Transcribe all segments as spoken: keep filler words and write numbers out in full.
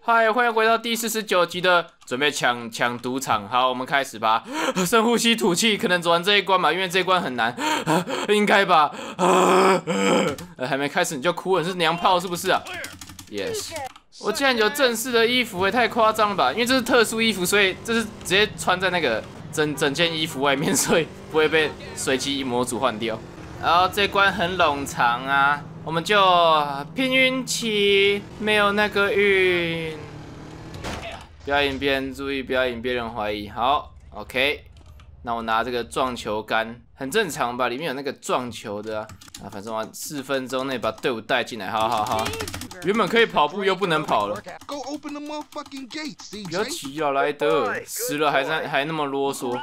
嗨，欢迎回到第四十九集的准备抢抢赌场。好，我们开始吧。深呼吸，吐气，可能走完这一关吧，因为这一关很难，应该吧。呃，还没开始你就哭了，你是娘炮是不是啊 ？Yes。我竟然有正式的衣服，也太夸张了吧！因为这是特殊衣服，所以这是直接穿在那个整整件衣服外面，所以不会被随机模组换掉。然后这关很冗长啊。 我们就拼运气，没有那个运。不要引别人注意，不要引别人怀疑。好 ，OK。那我拿这个撞球杆，很正常吧？里面有那个撞球的啊。啊，反正我四分钟内把队伍带进来。好好好。原本可以跑步，又不能跑了。不要急啊，莱德，死了还在还那么啰嗦。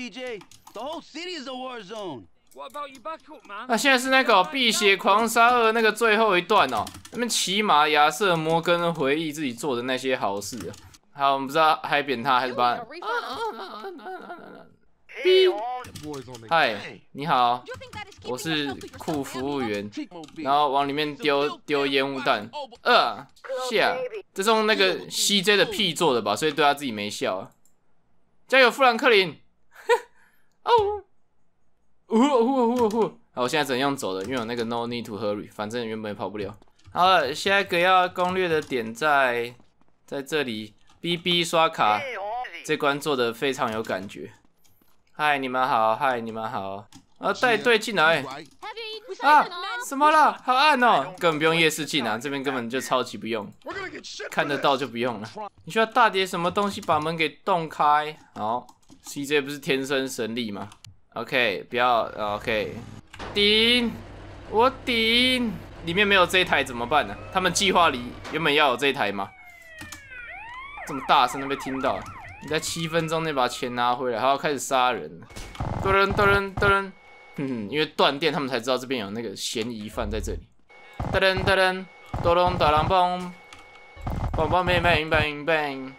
那现在是那个《碧血狂杀二》那个最后一段哦，那边骑马亚瑟摩根回忆自己做的那些好事。好，我们不知道嗨扁他还是把。B， 嗨，你好，我是库服务员，然后往里面丢丢烟雾弹。呃，下，这是用那个 C J 的屁做的吧，所以对他自己没笑啊。加油，富兰克林！哦。 呼呼呼呼！好，我现在怎样走的？因为有那个 no need to hurry， 反正原本也跑不了。好了，下一个要攻略的点在在这里 ，B B 刷卡，这关做的非常有感觉。嗨，你们好，嗨，你们好。啊，带队进来。啊，什么了？好暗哦，根本不用夜视镜啊，这边根本就超级不用，看得到就不用了。你需要大叠什么东西把门给洞开？好 ，C J 不是天生神力吗？ OK， 不要 OK， 顶，我顶，里面没有这一台怎么办呢？他们计划里原本要有这一台吗？这么大声都被听到，你在七分钟内把钱拿回来，还要开始杀人。噔噔噔噔，嗯，因为断电，他们才知道这边有那个嫌疑犯在这里。噔噔噔噔，咚咚咚咚嘣，嘣嘣嘣嘣嘣嘣，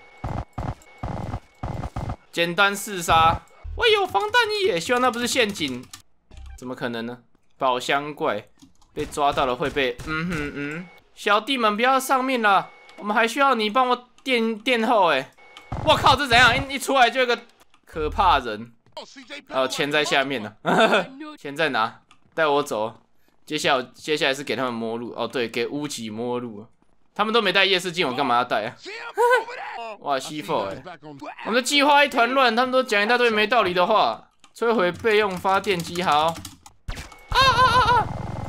简单四杀。 我有防弹衣耶，希望那不是陷阱。怎么可能呢？宝箱怪被抓到了会被……嗯哼嗯，小弟们不要上面了，我们还需要你帮我垫垫后哎。我靠，这怎样？一一出来就有个可怕人。哦，钱在下面呢，钱在哪？带我走。接下来接下来是给他们摸路哦，对，给乌吉摸路。他们都没带夜视镜，我干嘛要带啊？哇，西佛哎！我们的计划一团乱，他们都讲一大堆没道理的话。摧毁备用发电机，好。啊啊啊啊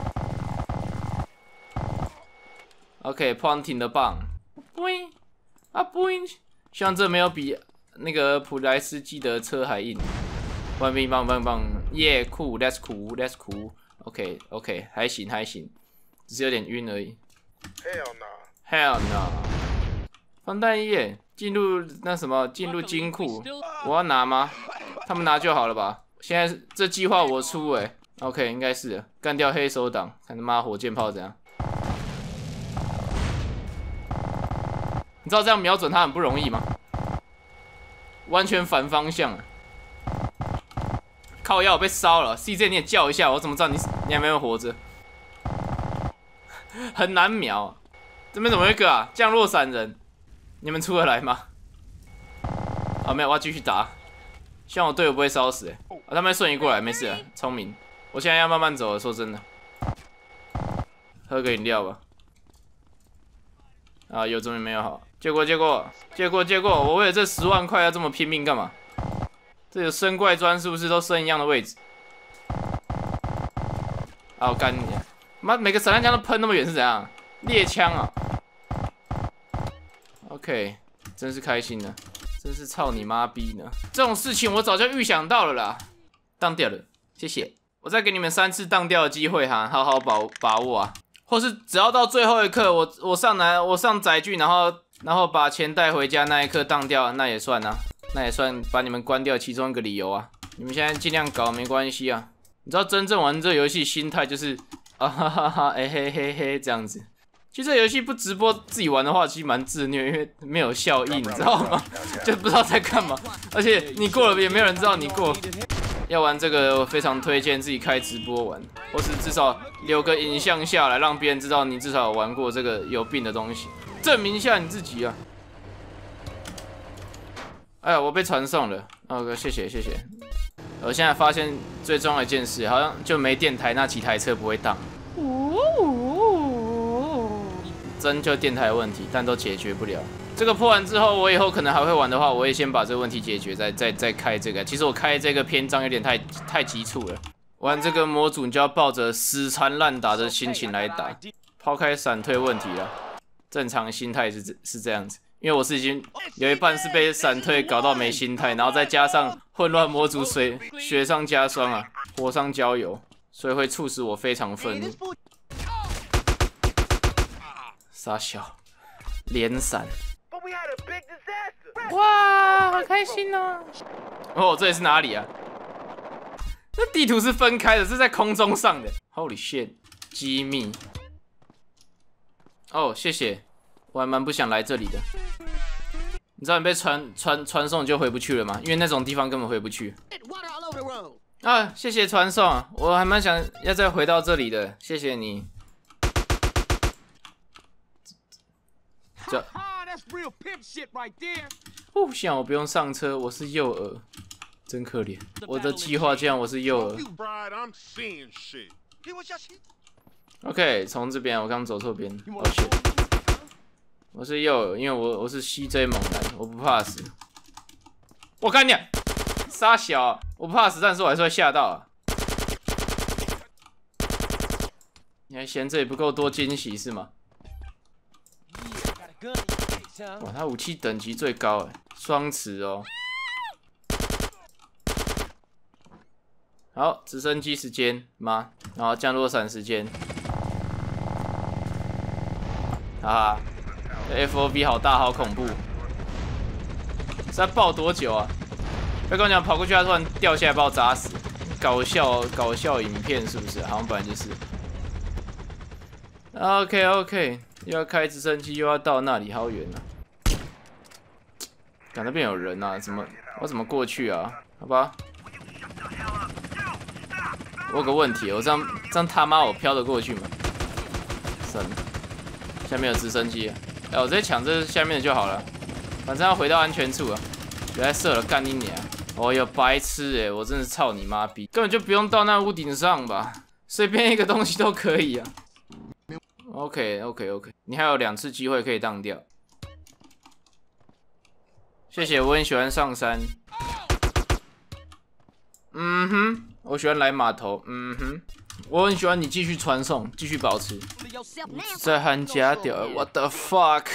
！OK， pointing 的棒，不啊不，希望这没有比那个普莱斯基的车还硬。棒棒棒棒棒，耶酷 ，That's cool，That's cool。OK OK， 还行还行，只是有点晕而已。Hell no！Hell no！ 防弹衣耶，进入那什么，进入金库，我要拿吗？他们拿就好了吧？现在这计划我出哎 ，OK， 应该是干掉黑手党，看他妈火箭炮怎样？你知道这样瞄准他很不容易吗？完全反方向啊！靠腰我被烧了 ，C J 你也叫一下，我怎么知道你你还没有活着？很难瞄、啊，这边怎么有一个啊？降落伞人。 你们出得来吗？啊，没有，我要继续打。希望我队友不会烧死、欸。啊，他们瞬移过来，没事啊，聪明。我现在要慢慢走了，说真的。喝个饮料吧。啊，有终于没有好。借过，借过，借过，借过。我为了这十万块要这么拼命干嘛？这有生怪砖是不是都升一样的位置？啊，我干你！妈，每个散弹枪都喷那么远是怎样？猎枪啊！ OK， 真是开心呢，真是操你妈逼呢！这种事情我早就预想到了啦，当掉了，谢谢。我再给你们三次当掉的机会哈，好好把把握啊！或是只要到最后一刻，我我上来我上载具，然后然后把钱带回家那一刻当掉，那也算啊，那也算把你们关掉其中一个理由啊。你们现在尽量搞没关系啊。你知道真正玩这个游戏心态就是啊哈哈哈，哎嘿嘿嘿这样子。 其实这游戏不直播自己玩的话，其实蛮自虐，因为没有效益，你知道吗？就不知道在干嘛，而且你过了也没有人知道你过。要玩这个，我非常推荐自己开直播玩，或是至少留个影像下来，让别人知道你至少有玩过这个有病的东西，证明一下你自己啊。 哎呀，我被传送了。哦，谢谢谢谢。我现在发现最重要的一件事，好像就没电台那几台车不会当。真就电台的问题，但都解决不了。这个破完之后，我以后可能还会玩的话，我会先把这个问题解决，再再再开这个。其实我开这个篇章有点太太急促了。玩这个模组，你就要抱着死缠烂打的心情来打，抛开闪退问题了。正常心态是是这样子，因为我是已经有一半是被闪退搞到没心态，然后再加上混乱模组水雪上加霜啊，火上浇油，所以会促使我非常愤怒。傻小，连闪，哇，好开心哦！哦，这里是哪里啊？这地图是分开的，是在空中上的。Holy shit， 机密。哦，谢谢，我还蛮不想来这里的。你知道你被传传传送就回不去了吗？因为那种地方根本回不去。啊，谢谢传送，我还蛮想要再回到这里的，谢谢你。这，哦，幸好我不用上车，我是诱饵，真可怜。我的计划这样，我是诱饵。OK， 从这边我刚走错边，抱歉。我是诱饵，因为我我是 C J 猛男，我不怕死。我干你，傻小，我不怕死，但是我还是会吓到啊。你还嫌这里不够多惊喜是吗？哇，他武器等级最高哎，双持哦。好，直升机时间吗？然后降落伞时间。哈哈，这 F O V 好大，好恐怖。是在爆多久啊？不要跟我讲跑过去，他突然掉下来把我砸死。搞笑搞笑影片是不是？好像本来就是。OK OK。又要开直升机，又要到那里，好远啊！看那边有人啊，怎么我怎么过去啊？好吧，我有个问题，我这样这样他妈我飘得过去吗？算了，下面有直升机，哎，我直接抢这下面的就好了，反正要回到安全处啊！别再射了，干你娘！哦哟，白痴哎，我真是操你妈逼，根本就不用到那屋顶上吧，随便一个东西都可以啊。OK OK OK， 你还有两次机会可以当掉。谢谢，我很喜欢上山。嗯哼，我喜欢来码头。嗯哼，我很喜欢你继续传送，继续保持。在喊假屌 ，What the fuck？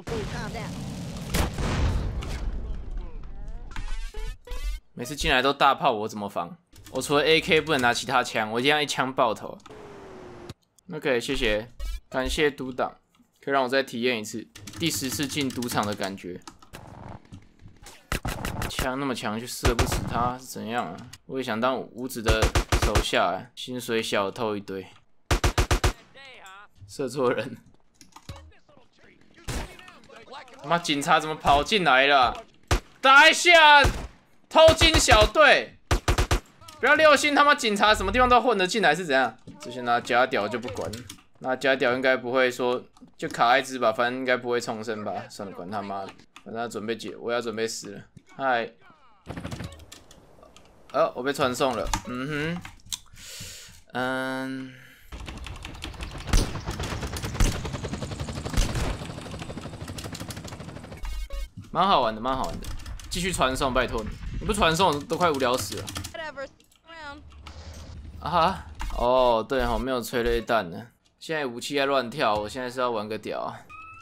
每次进来都大炮，我怎么防？我除了 A K 不能拿其他枪，我一定要一枪爆头。OK， 谢谢。感谢独挡，可以让我再体验一次第十次进赌场的感觉。枪那么强，却射不死他是怎样啊？我也想当五指的手下、欸，薪水小偷一堆，射错人。他妈警察怎么跑进来了？打一下，偷金小队！不要六星，他妈警察什么地方都混得进来是怎样？之前拿假屌就不管了。那假屌应该不会说就卡一只吧，反正应该不会重生吧。算了，管他妈的，反正他准备解，我要准备死了。嗨，哦，我被传送了。嗯哼，嗯，蛮好玩的，蛮好玩的。继续传送，拜托你，你不传送都快无聊死了。啊哈，哦，对哈，没有催泪弹呢。现在武器在乱跳，我现在是要玩个屌啊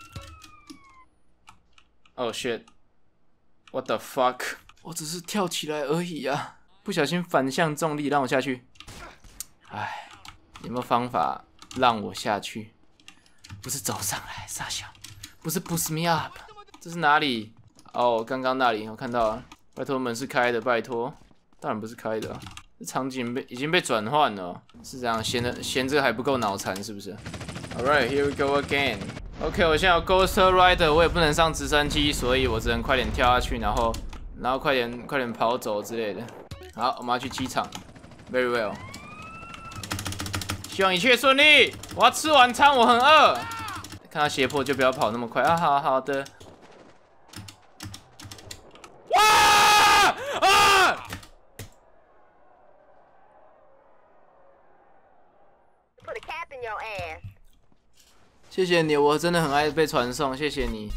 ！Oh shit！What the fuck！ 我只是跳起来而已啊，不小心反向重力让我下去。唉，有没有方法让我下去？不是走上来，傻小，不是 boost me up， 这是哪里？哦，刚刚那里我看到了，拜托门是开的，拜托，当然不是开的、啊。这场景被已经被转换了，是这样，嫌的嫌这个还不够脑残是不是 ？Alright, here we go again. OK， 我现在有 Ghost Rider， 我也不能上直升机，所以我只能快点跳下去，然后然后快点快点跑走之类的。好，我们要去机场 ，Very well。希望一切顺利。我要吃晚餐，我很饿。看到斜坡就不要跑那么快啊！好好的。哇！ 谢谢你，我真的很爱被传送，谢谢你。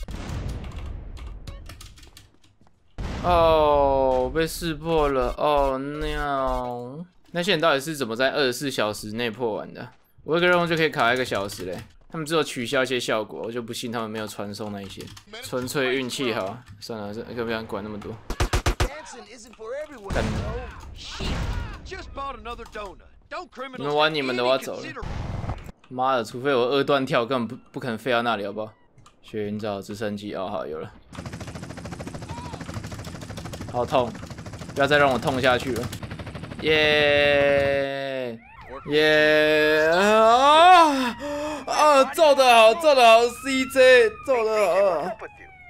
哦，被识破了，哦 no！ 那些人到底是怎么在二十四小时内破完的？我一个任务就可以卡一个小时嘞。他们只有取消一些效果，我就不信他们没有传送那一些，纯粹运气好。算了，这个不想管那么多。干你们玩你们的，我要走了。妈的，除非我二段跳，根本不不可能飞到那里，好不好？雪云罩直升机，哦好有了。好痛！不要再让我痛下去了。耶耶啊啊！做得好，做得好 ，C J 做得好，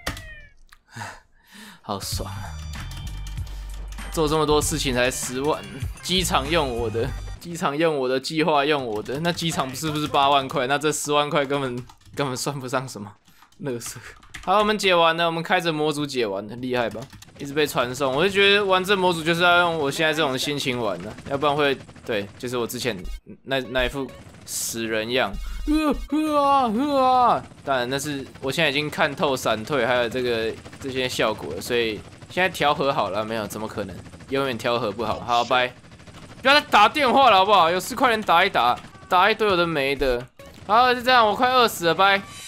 好爽啊！做这么多事情才十万，机场用我的。 机场用我的，计划用我的，那机场是不是八万块？那这十万块根本根本算不上什么，垃圾。好，我们解完了，我们开着模组解完了，厉害吧？一直被传送，我就觉得玩这模组就是要用我现在这种心情玩的，要不然会对，就是我之前那那一副死人样，呃呵啊呵啊。当然那是我现在已经看透闪退还有这个这些效果了，所以现在调和好了没有？怎么可能？永远调和不好。好，拜。 不要再打电话了，好不好？有事快点打一打，打一堆有的没的。好，就这样，我快饿死了，拜。